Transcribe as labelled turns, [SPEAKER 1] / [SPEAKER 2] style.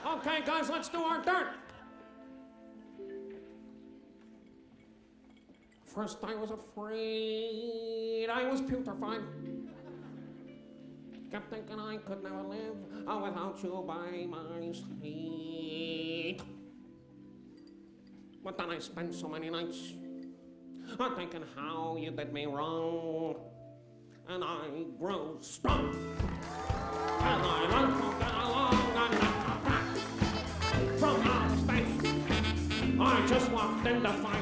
[SPEAKER 1] Okay, guys, let's do our dirt. First I was afraid, I was putrefied. Kept thinking I could never live without you by my side. But then I spent so many nights thinking how you did me wrong. And I grew strong. And I learned to get along and not come back from outer space. I just walked into fire.